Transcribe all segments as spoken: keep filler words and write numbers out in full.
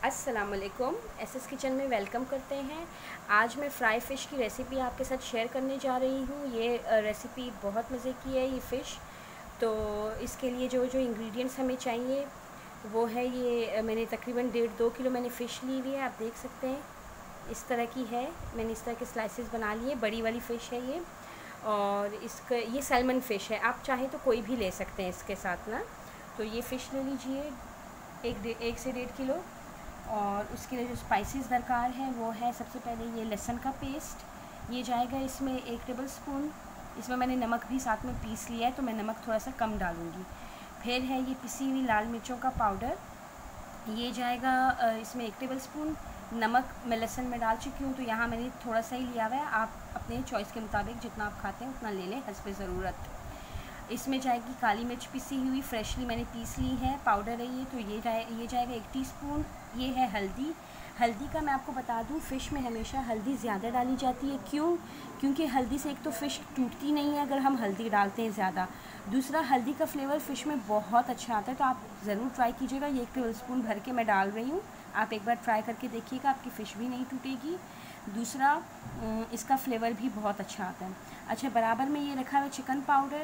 अस्सलाम वालेकुम, S S kitchen में वेलकम करते हैं। आज मैं फ़्राई फ़िश की रेसिपी आपके साथ शेयर करने जा रही हूँ। ये रेसिपी बहुत मज़े की है ये फ़िश। तो इसके लिए जो जो इंग्रेडिएंट्स हमें चाहिए वो है, ये मैंने तकरीबन डेढ़ दो किलो मैंने फ़िश ली हुई है। आप देख सकते हैं इस तरह की है। मैंने इस तरह के स्लाइसेस बना लिए। बड़ी वाली फ़िश है ये, और इसका ये सैल्मन फ़िश है। आप चाहें तो कोई भी ले सकते हैं इसके साथ ना। तो ये फ़िश ले लीजिए एक डे एक से डेढ़ किलो। और उसके लिए जो स्पाइसेस दरकार है वो है, सबसे पहले ये लहसुन का पेस्ट, ये जाएगा इसमें एक टेबल स्पून। इसमें मैंने नमक भी साथ में पीस लिया है, तो मैं नमक थोड़ा सा कम डालूँगी। फिर है ये पिसी हुई लाल मिर्चों का पाउडर, ये जाएगा इसमें एक टेबल स्पून। नमक मैं लहसुन में डाल चुकी हूँ, तो यहाँ मैंने थोड़ा सा ही लिया हुआ है। आप अपने चॉइस के मुताबिक जितना आप खाते हैं उतना ले लें हस्बे ज़रूरत। इसमें जाएगी काली मिर्च पिसी हुई, फ्रेशली मैंने पीस ली है, पाउडर है ये। तो ये जाए ये जाएगा एक टीस्पून। ये है हल्दी। हल्दी का मैं आपको बता दूं, फ़िश में हमेशा हल्दी ज़्यादा डाली जाती है। क्यों? क्योंकि हल्दी से एक तो फ़िश टूटती नहीं है अगर हम हल्दी डालते हैं ज़्यादा। दूसरा, हल्दी का फ्लेवर फ़िश में बहुत अच्छा आता है। तो आप ज़रूर ट्राई कीजिएगा। ये एक टेबल स्पून भर के मैं डाल रही हूँ। आप एक बार ट्राई करके देखिएगा, आपकी फ़िश भी नहीं टूटेगी। दूसरा, इसका फ्लेवर भी बहुत अच्छा आता है। अच्छा, बराबर में ये रखा हुआ चिकन पाउडर,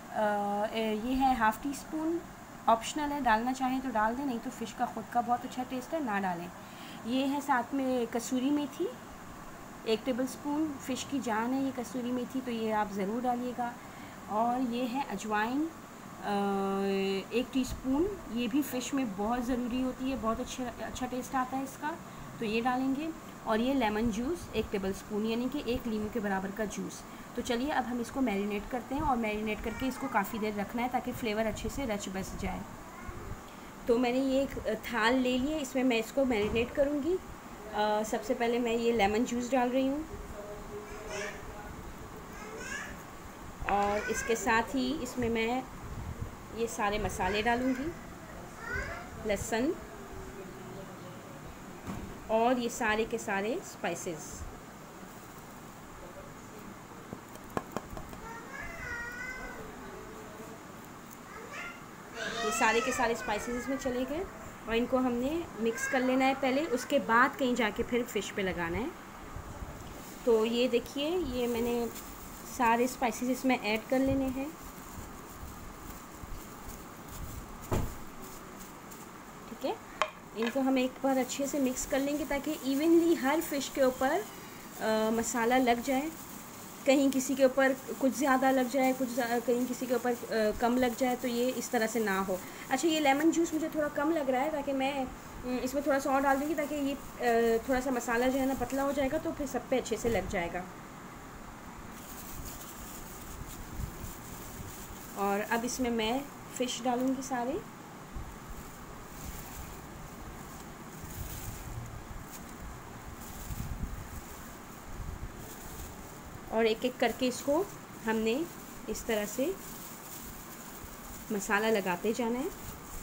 ये है हाफ़ टी स्पून। ऑप्शनल है, डालना चाहें तो डाल दें, नहीं तो फ़िश का ख़ुद का बहुत अच्छा टेस्ट है, ना डालें। ये है साथ में कसूरी मेथी, एक टेबल स्पून। फ़िश की जान है ये कसूरी मेथी, तो ये आप ज़रूर डालिएगा। और ये है अजवाइन, एक टीस्पून। ये भी फ़िश में बहुत ज़रूरी होती है, बहुत अच्छा अच्छा टेस्ट आता है इसका, तो ये डालेंगे। और ये लेमन जूस एक टेबल स्पून, यानी कि एक लीमू के बराबर का जूस। तो चलिए अब हम इसको मैरिनेट करते हैं, और मैरिनेट करके इसको काफ़ी देर रखना है ताकि फ्लेवर अच्छे से रच बस जाए। तो मैंने ये एक थाल ले लिए, इसमें मैं इसको मैरिनेट करूँगी। सबसे पहले मैं ये लेमन जूस डाल रही हूँ, और इसके साथ ही इसमें मैं ये सारे मसाले डालूँगी, लहसुन और ये सारे के सारे स्पाइसेस। ये सारे के सारे स्पाइसेस इसमें चले गए, और इनको हमने मिक्स कर लेना है पहले, उसके बाद कहीं जाके फिर फ़िश पे लगाना है। तो ये देखिए, ये मैंने सारे स्पाइसेस इसमें ऐड कर लेने हैं। ठीक है, इनको हम एक बार अच्छे से मिक्स कर लेंगे ताकि इवनली हर फ़िश के ऊपर मसाला लग जाए। कहीं किसी के ऊपर कुछ ज़्यादा लग जाए, कुछ कहीं किसी के ऊपर कम लग जाए, तो ये इस तरह से ना हो। अच्छा, ये लेमन जूस मुझे थोड़ा कम लग रहा है, ताकि मैं इसमें थोड़ा सा और डाल दूँगी, ताकि ये थोड़ा सा मसाला जो है ना पतला हो जाएगा, तो फिर सब पे अच्छे से लग जाएगा। और अब इसमें मैं फ़िश डालूँगी सारे। और एक एक करके इसको हमने इस तरह से मसाला लगाते जाना है।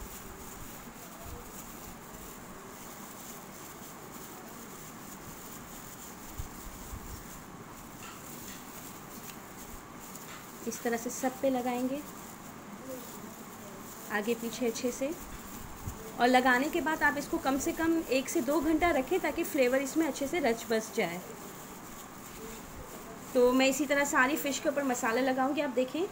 इस तरह से सब पे लगाएंगे, आगे पीछे अच्छे से। और लगाने के बाद आप इसको कम से कम एक से दो घंटा रखें ताकि फ्लेवर इसमें अच्छे से रच बस जाए। तो मैं इसी तरह सारी फ़िश के ऊपर मसाला लगाऊंगी। आप देखें,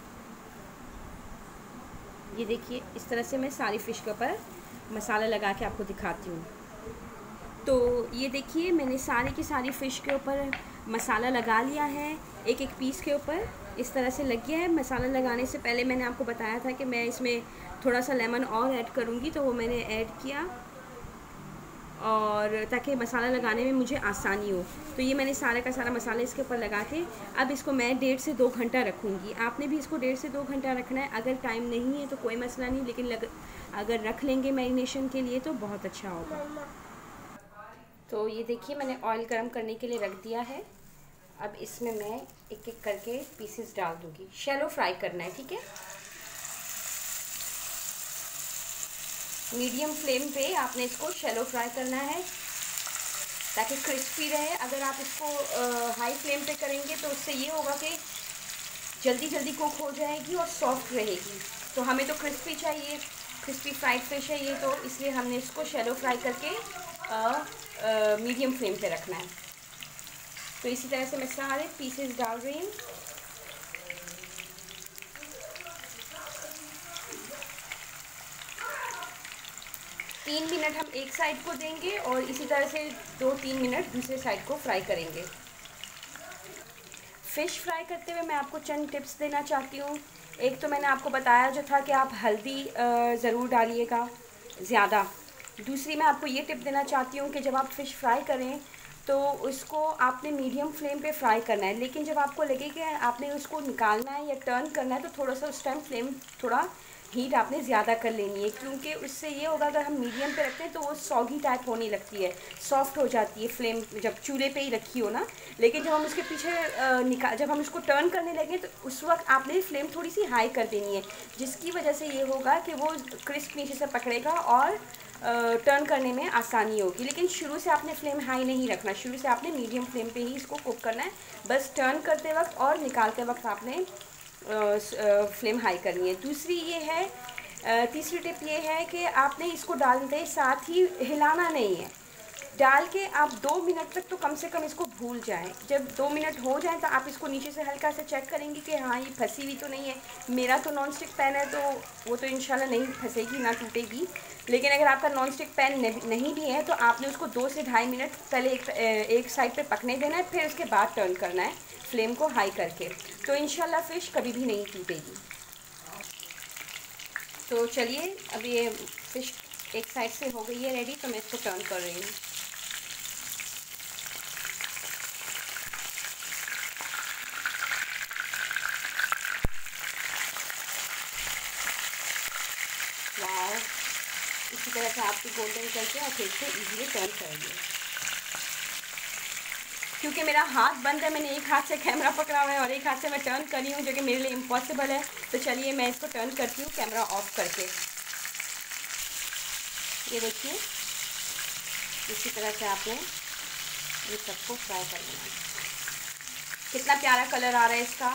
ये देखिए, इस तरह से मैं सारी फ़िश के ऊपर मसाला लगा के आपको दिखाती हूँ। तो ये देखिए, मैंने सारी की सारी फ़िश के ऊपर मसाला लगा लिया है, एक एक पीस के ऊपर इस तरह से लग गया है। मसाला लगाने से पहले मैंने आपको बताया था कि मैं इसमें थोड़ा सा लेमन और ऐड करूँगी, तो वो मैंने ऐड किया, और ताकि मसाला लगाने में मुझे आसानी हो। तो ये मैंने सारा का सारा मसाला इसके ऊपर लगा के अब इसको मैं डेढ़ से दो घंटा रखूँगी। आपने भी इसको डेढ़ से दो घंटा रखना है। अगर टाइम नहीं है तो कोई मसला नहीं, लेकिन लग, अगर रख लेंगे मैरिनेशन के लिए तो बहुत अच्छा होगा। तो ये देखिए, मैंने ऑयल गर्म करने के लिए रख दिया है। अब इसमें मैं एक एक करके पीसेस डाल दूँगी। शैलो फ्राई करना है, ठीक है। मीडियम फ्लेम पे आपने इसको शैलो फ्राई करना है ताकि क्रिस्पी रहे। अगर आप इसको हाई फ्लेम पे करेंगे तो उससे ये होगा कि जल्दी जल्दी कुक हो जाएगी और सॉफ्ट रहेगी। तो हमें तो क्रिस्पी चाहिए, क्रिस्पी फ्राइड फिश है ये, तो इसलिए हमने इसको शैलो फ्राई करके मीडियम फ्लेम पे रखना है। तो इसी तरह से मैं सारे पीसेस डाल रही हूँ। तीन मिनट हम एक साइड को देंगे और इसी तरह से दो तीन मिनट दूसरे साइड को फ्राई करेंगे। फ़िश फ्राई करते हुए मैं आपको चंद टिप्स देना चाहती हूँ। एक तो मैंने आपको बताया जो था कि आप हल्दी ज़रूर डालिएगा ज़्यादा। दूसरी मैं आपको ये टिप देना चाहती हूँ कि जब आप फ़िश फ्राई करें तो उसको आपने मीडियम फ्लेम पे फ्राई करना है, लेकिन जब आपको लगे कि आपने उसको निकालना है या टर्न करना है तो थोड़ा सा उस टाइम फ्लेम थोड़ा हीट आपने ज़्यादा कर लेनी है, क्योंकि उससे ये होगा अगर हम मीडियम पे रखते हैं तो वो सॉगी टाइप होने लगती है, सॉफ्ट हो जाती है फ्लेम जब चूल्हे पे ही रखी हो ना। लेकिन जब हम उसके पीछे निकाल जब हम उसको टर्न करने लगे तो उस वक्त आपने फ्लेम थोड़ी सी हाई कर देनी है, जिसकी वजह से ये होगा कि वो क्रिस्प नीचे से पकड़ेगा और टर्न करने में आसानी होगी। लेकिन शुरू से आपने फ्लेम हाई नहीं रखना, शुरू से आपने मीडियम फ्लेम पे ही इसको कुक करना है। बस टर्न करते वक्त और निकालते वक्त आपने फ्लेम हाई करनी है। दूसरी ये है तीसरी टिप ये है कि आपने इसको डालते साथ ही हिलाना नहीं है। डाल के आप दो मिनट तक तो कम से कम इसको भूल जाएं। जब दो मिनट हो जाए तो आप इसको नीचे से हल्का से चेक करेंगे कि हाँ ये फंसी हुई तो नहीं है। मेरा तो नॉन स्टिक पैन है तो वो तो इंशाल्लाह नहीं फंसेगी ना टूटेगी, लेकिन अगर आपका नॉन स्टिक पैन नहीं भी है तो आपने उसको दो से ढाई मिनट पहले एक, एक साइड पे पकने देना है, फिर उसके बाद टर्न करना है फ्लेम को हाई करके, तो इंशाल्लाह फ़िश कभी भी नहीं टूटेगी। तो चलिए अब ये फ़िश एक साइड से हो गई है रेडी, तो मैं इसको टर्न कर रही हूँ। वाह, इसी तरह से आपको गोल्डन करके और फिर से इजीली टर्न करेंगे। क्योंकि मेरा हाथ बंद है, मैंने एक हाथ से कैमरा पकड़ा हुआ है और एक हाथ से मैं टर्न कर रही हूँ, जो कि मेरे लिए इम्पॉसिबल है। तो चलिए मैं इसको टर्न करती हूँ कैमरा ऑफ करके। ये देखिए इसी तरह से आपने ये सबको फ्राई कर लेना। कितना प्यारा कलर आ रहा है इसका।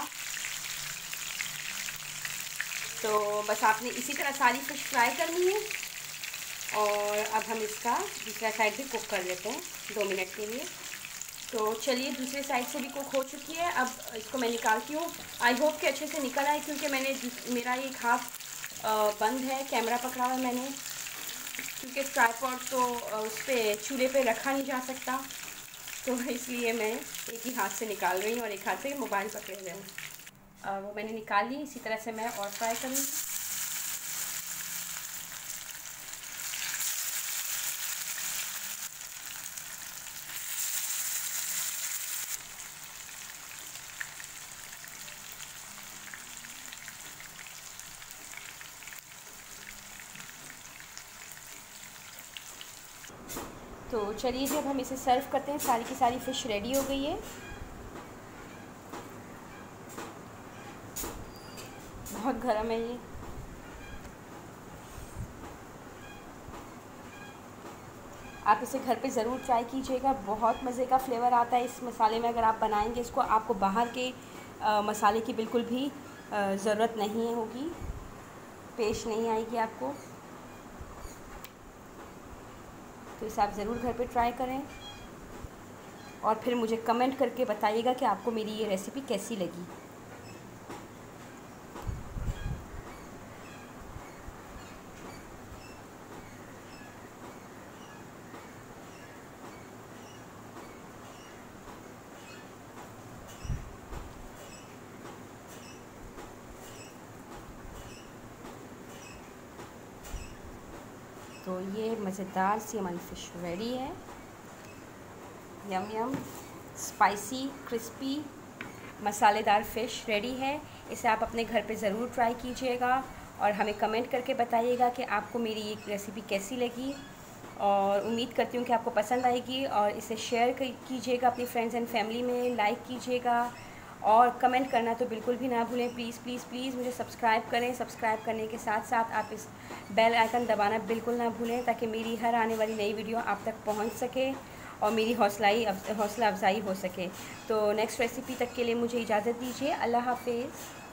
तो बस आपने इसी तरह सारी फिश फ्राई करनी है और अब हम इसका दूसरा साइड भी कुक कर लेते हैं दो मिनट के लिए। तो चलिए दूसरे साइड से भी कुक हो चुकी है, अब इसको मैं निकालती हूँ। आई होप कि अच्छे से निकल आए, क्योंकि मैंने मेरा एक हाथ बंद है, कैमरा पकड़ा हुआ है मैंने, क्योंकि ट्राइपॉड तो उस पर चूल्हे पे रखा नहीं जा सकता, तो इसलिए मैं एक ही हाथ से निकाल रही हूँ और एक हाथ से मोबाइल पकड़े हुए हैं। वो मैंने निकाल ली। इसी तरह से मैं और फ्राई करूँगी। तो चलिए जब हम इसे सर्व करते हैं, सारी की सारी फ़िश रेडी हो गई है। बहुत गर्म है ये। आप इसे घर पे ज़रूर ट्राई कीजिएगा, बहुत मज़े का फ्लेवर आता है इस मसाले में। अगर आप बनाएंगे इसको, आपको बाहर के आ, मसाले की बिल्कुल भी ज़रूरत नहीं होगी, पेश नहीं आएगी आपको। तो इसे आप ज़रूर घर पे ट्राई करें और फिर मुझे कमेंट करके बताइएगा कि आपको मेरी ये रेसिपी कैसी लगी। तो ये मज़ेदार सी हमारी फ़िश रेडी है। यम यम स्पाइसी क्रिस्पी मसालेदार फ़िश रेडी है। इसे आप अपने घर पे ज़रूर ट्राई कीजिएगा और हमें कमेंट करके बताइएगा कि आपको मेरी ये रेसिपी कैसी लगी, और उम्मीद करती हूँ कि आपको पसंद आएगी। और इसे शेयर कीजिएगा अपनी फ्रेंड्स एंड फैमिली में, लाइक कीजिएगा और कमेंट करना तो बिल्कुल भी ना भूलें। प्लीज़ प्लीज़ प्लीज़ मुझे सब्सक्राइब करें। सब्सक्राइब करने के साथ साथ आप इस बेल आइकन दबाना बिल्कुल ना भूलें, ताकि मेरी हर आने वाली नई वीडियो आप तक पहुंच सके और मेरी हौसलाई हौसला अफजाई हो सके। तो नेक्स्ट रेसिपी तक के लिए मुझे इजाज़त दीजिए। अल्लाह हाफिज़।